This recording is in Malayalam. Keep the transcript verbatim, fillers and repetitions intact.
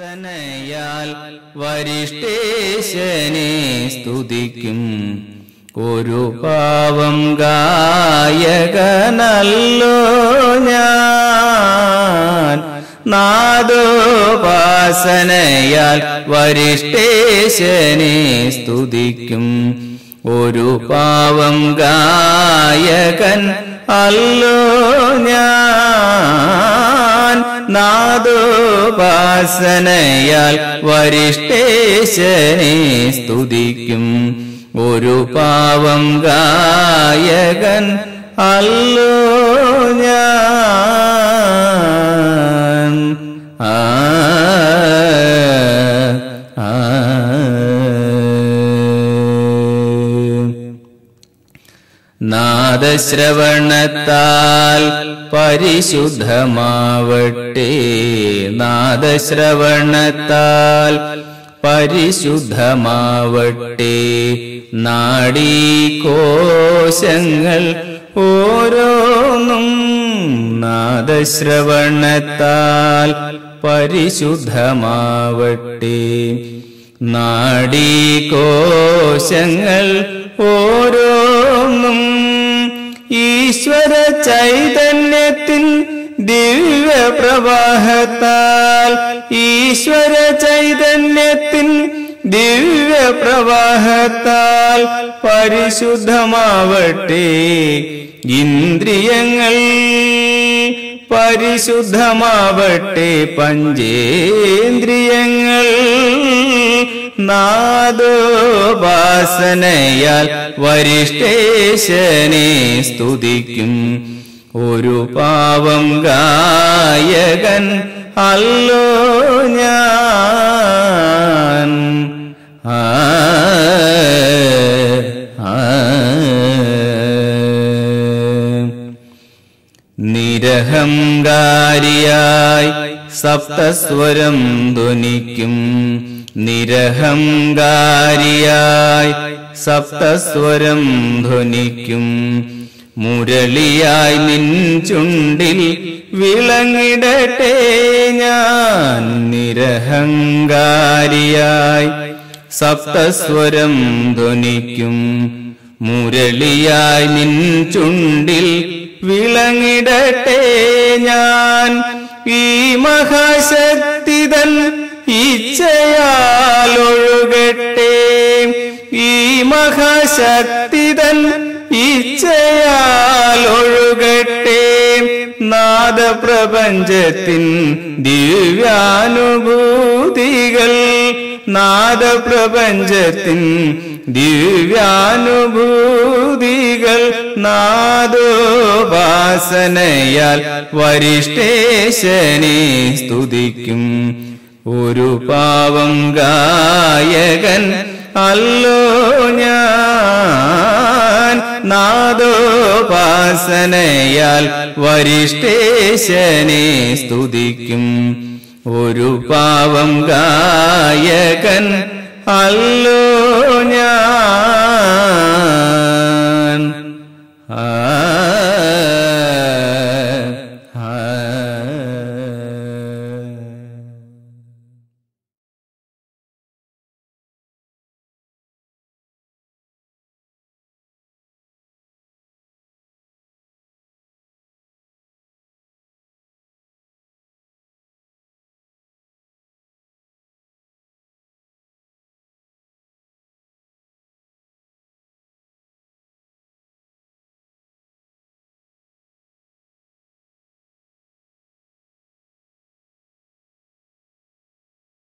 വാസനയാൽ വരിഷ്ഠേശനെ സ്തുതിക്കും ഒരു പാവം ഗായകനല്ലോ ഞാൻ. നാദോപാസനയാൽ വരിഷ്ഠേശനെ സ്തുതിക്കും ഒരു പാവം ഗായകൻ അല്ലോ ഞാൻ. നാദോപാസനയാൽ വരിഷ്ഠേശനെ സ്തുതിക്കും ഒരു പാവം ഗായകൻ അല്ലോ ഞാൻ. ആ ആ നാദശ്രവണത്താൽ പരിശുദ്ധമാവട്ടെ, നാദശ്രവണത്താൽ പരിശുദ്ധമാവട്ടെ നാഡീകോശങ്ങൾ ഓരോന്നും. നാദശ്രവണത്താൽ പരിശുദ്ധമാവട്ടെ നാഡീകോശങ്ങൾ ഓരോന്നും. ഈശ്വര ചൈതന്യത്തിൻ ദിവ്യപ്രവാഹത്താൽ, ഈശ്വര ചൈതന്യത്തിൻ ദിവ്യപ്രവാഹത്താൽ പരിശുദ്ധമാവട്ടെ ഇന്ദ്രിയങ്ങൾ, പരിശുദ്ധമാവട്ടെ പഞ്ചേന്ദ്രിയങ്ങൾ. നാദോപാസനയാൽ വരിഷ്ഠേശനെ സ്തുതിക്കും ഒരു പാവം ഗായകൻ അല്ലോ ഞാൻ. ആ നിരഹങ്കാരിയായി സപ്തസ്വരം ധ്വനിക്കും, നിരഹങ്കാരിയായി സപ്തസ്വരം ധ്വനിക്കും. മുരളിയായി നിൻ ചുണ്ടിൽ വിളങ്ങിടട്ടെ ഞാൻ. നിരഹങ്കാരിയായി സപ്തസ്വരം ധ്വനിക്കും, മുരളിയായി നിൻ ചുണ്ടിൽ വിളങ്ങിടട്ടെ ഞാൻ. ഈ മഹാശക്തിതൻ ഇച്ഛയാലൊഴുകട്ടെ, ഈ മഹാശക്തിതൻ ഇച്ഛയാലൊഴുകട്ടെ നാദപ്രപഞ്ചത്തിൻ ദിവ്യാനുഭൂതികൾ, നാദപ്രപഞ്ചത്തിൻ ദിവ്യാനുഭൂതികൾ. നാദോപാസനയാൽ വരിഷ്ഠേശനെ സ്തുതിക്കും ഒരു പാവം ഗായകൻ അല്ലോ ഞാൻ. നാദോപാസനയാൽ വരിഷ്ഠേശനെ സ്തുതിക്കും ഒരു പാവം ഗായകൻ അല്ലോ ഞാൻ.